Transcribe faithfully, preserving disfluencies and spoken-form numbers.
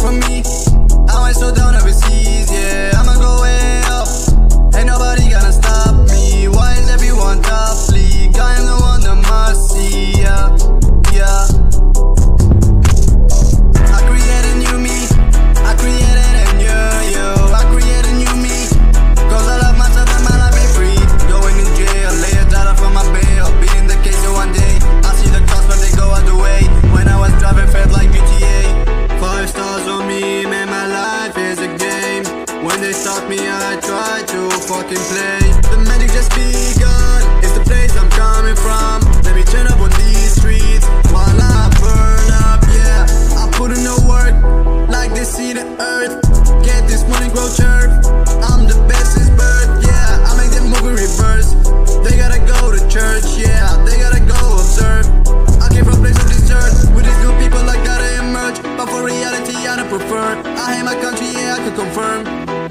from me. I went so down overseas, yeah, I'ma go way up. Ain't nobody gonna stop me. Why is everyone top league? I am the one that must see, yeah, yeah. I create a new me, I created a new you. I create a new me, cause I love myself and my life ain't free. Going in jail, lay a dollar for my bail. Beating the case in one day, I see the cops but they go out the way. When I was driving felt like G T A. Five stars on me, man, my life is a game. When they stop me, I try to fucking play. The magic just begun, it's the place I'm coming from. Let me turn up on these streets while I burn up, yeah. I put in the work, like they see the earth. Get this money, grow turf. I'm the best since birth, yeah. I make them move in reverse. They gotta go to church, yeah. They gotta go observe. I came from a place of desert. With these good people, I gotta emerge. But for reality, I don't prefer. I hate my country, yeah, I could confirm.